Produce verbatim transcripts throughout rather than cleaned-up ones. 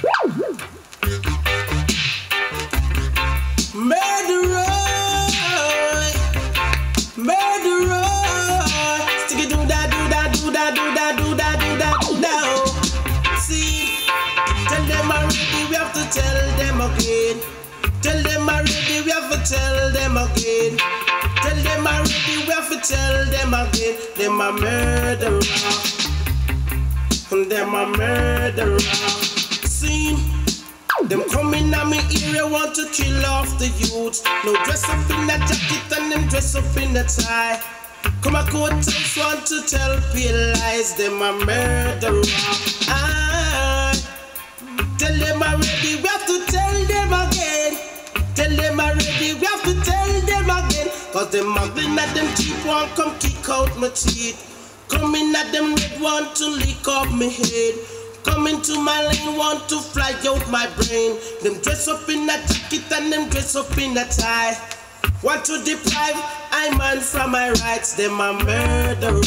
Murderer, murderer. Sticky do da do da do da do da do da do da do da. See, tell them already, we have to tell them again. Tell them already, we have to tell them again. Tell them already, we have to tell them again. Them a murderer, them a murderer. See, them coming at me area want to kill off the youths. No dress up in a jacket and them dress up in a tie. Come a court house want to tell pale lies. Them a murderer. I tell them already, we have to tell them again. Tell them already, we have to tell them again. Cause them muggling at them cheap one come kick out my teeth. Coming at them red want to lick up my head. Coming to my lane want to fly out my brain. Them dress up in a jacket and them dress up in a tie. Want to deprive I man from my rights. Them a murderer.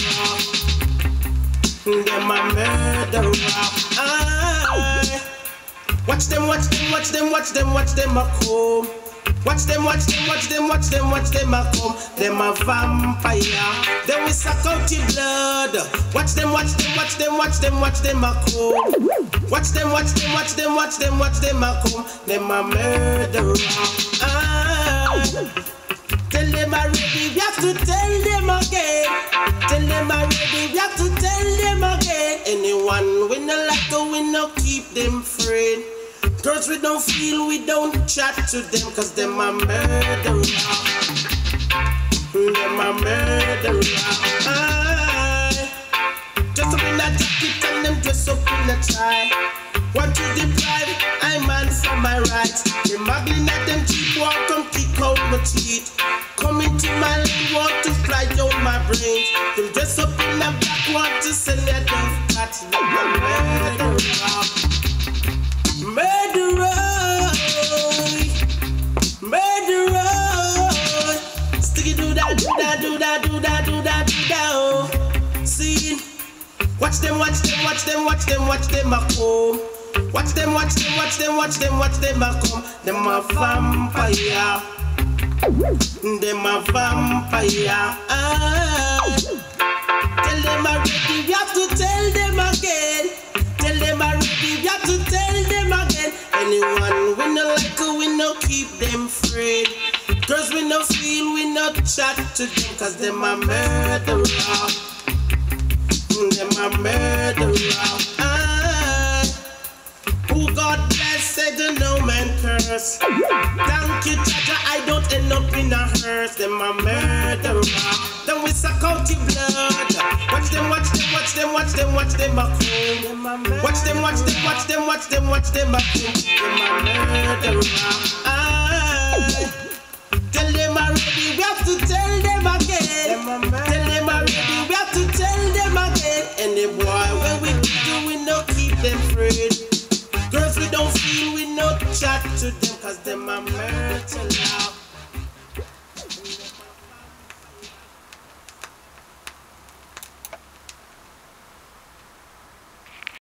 Them a murderer. I watch them, watch them, watch them, watch them, watch them a come. Watch them, watch them, watch them, watch them, watch them a come. Them a vampire. Then we suck out your blood. Watch them, watch them, watch them, watch them, watch them a come. Watch them, watch them, watch them, watch them, watch them a come. Them a murderer. Ah. Tell them already, we have to tell them again. Tell them already, we have to tell them again. Anyone we no like, we no keep them friend. Girls we don't feel, we don't chat to them. Cause them a murderer. Them a murderer. Aye. Dress up in a jacket and them dress up in a tie. Want to deprive I man from my rights. They muggling at them cheap walk come kick out my teeth. Coming to my lane want to fly out my brains. Them dress up in a black want to sell their dove cats. Them a murderer. Murderer, murderer. Sticky do da do da do da do da do da do da. See, watch them, watch them, watch them, watch them, watch them a come. Watch them, watch them, watch them, watch them, watch them a come. Them a vampire. Them a vampire. Ah. Tell them already, we have to tell them again. Tell them already, we have to tell them again. Anyone we no like, we no keep them afraid. Girls we no feel, we no chat to them. Cause them a murderer. Them a murderer. Ah. Who God bless said no man curse. Thank you, Jaja, I don't end up in a hearse. Them a murderer. Then we suck out your blood. Watch them, watch them, watch them, watch them, watch them a come. Watch them, watch them, watch them, watch them, watch them a come. Them a murderer. Aye. Tell them already, we have to tell them again. Tell them already, we have to tell them again. Any boy when we do, we no keep them afraid. Girls we don't feel, we no chat to them. Cause them a murderer.